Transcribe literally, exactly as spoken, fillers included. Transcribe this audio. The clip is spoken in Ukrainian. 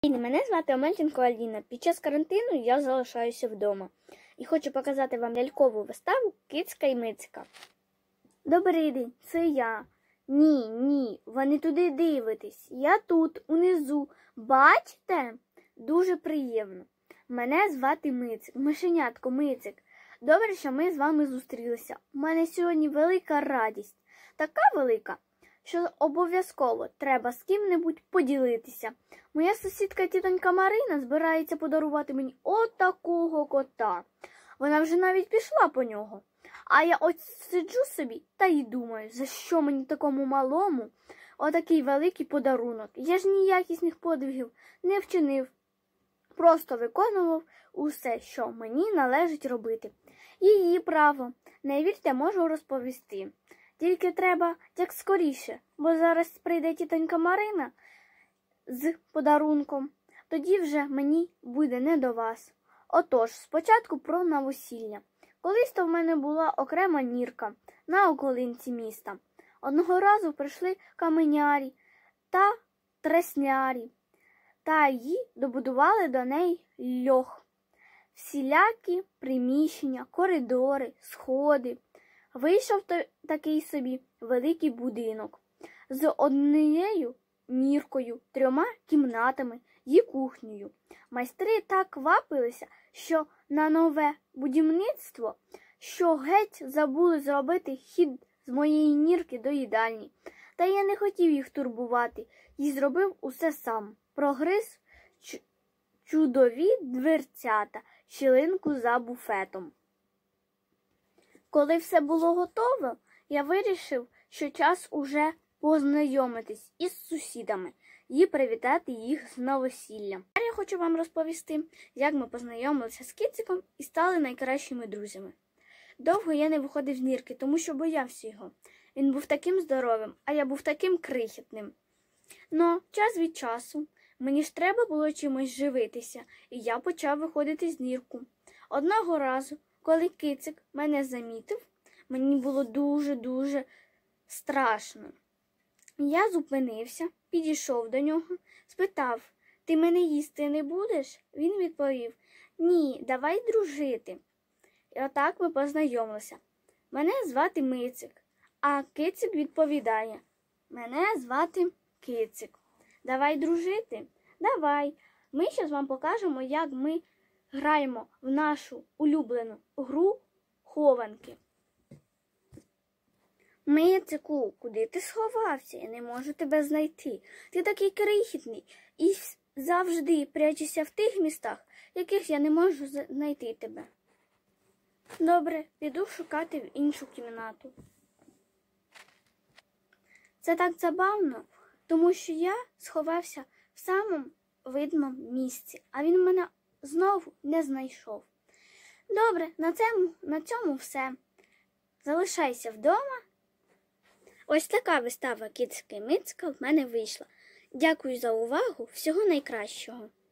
Мене звати Омельченко Аліна. Під час карантину я залишаюся вдома і хочу показати вам лялькову виставу «Кицька і Мицька». Добрий день, це я. Ні, ні, ви не туди дивитесь. Я тут, унизу. Бачите? Дуже приємно. Мене звати Мицик, мишенятко Мицик. Добре, що ми з вами зустрілися. У мене сьогодні велика радість. Така велика, що обов'язково треба з ким-небудь поділитися. Моя сусідка тітонька Марина збирається подарувати мені отакого кота. Вона вже навіть пішла по нього. А я ось сиджу собі та й думаю, за що мені такому малому отакий великий подарунок. Я ж ніякісних подвигів не вчинив. Просто виконував усе, що мені належить робити. Її право. Не вірте, можу розповісти. Тільки треба як скоріше, бо зараз прийде тітонька Марина з подарунком. Тоді вже мені буде не до вас. Отож, спочатку про новосілля. Колись то в мене була окрема нірка на околинці міста. Одного разу прийшли каменярі та треснярі, та її добудували до неї льох. Всілякі приміщення, коридори, сходи. Вийшов такий собі великий будинок з однією ніркою, трьома кімнатами і кухнею. Майстри так квапилися, що на нове будівництво, що геть забули зробити хід з моєї нірки до їдальні. Та я не хотів їх турбувати і зробив усе сам. Прогриз чудові дверцята, щілинку за буфетом. Коли все було готово, я вирішив, що час уже познайомитись із сусідами і привітати їх з новосіллям. Тепер я хочу вам розповісти, як ми познайомилися з кициком і стали найкращими друзями. Довго я не виходив з нірки, тому що боявся його. Він був таким здоровим, а я був таким крихітним. Но час від часу мені ж треба було чимось живитися, і я почав виходити з нірку. Одного разу, коли кицик мене замітив, мені було дуже-дуже страшно. Я зупинився, підійшов до нього, спитав: «Ти мене їсти не будеш?» Він відповів: «Ні, давай дружити». І отак ми познайомилися. Мене звати Мицик, а кицик відповідає: «Мене звати Кицик. Давай дружити?» «Давай. Ми зараз вам покажемо, як ми граємо в нашу улюблену гру хованки». «Мицику, куди ти сховався? Я не можу тебе знайти. Ти такий крихітний і завжди прячешся в тих містах, яких я не можу знайти тебе». «Добре, піду шукати в іншу кімнату». Це так забавно, тому що я сховався в самому видному місці, а він мене знову не знайшов. Добре, на цьому, на цьому все. Залишайся вдома. Ось така вистава «Кицька і Мицька» в мене вийшла. Дякую за увагу. Всього найкращого.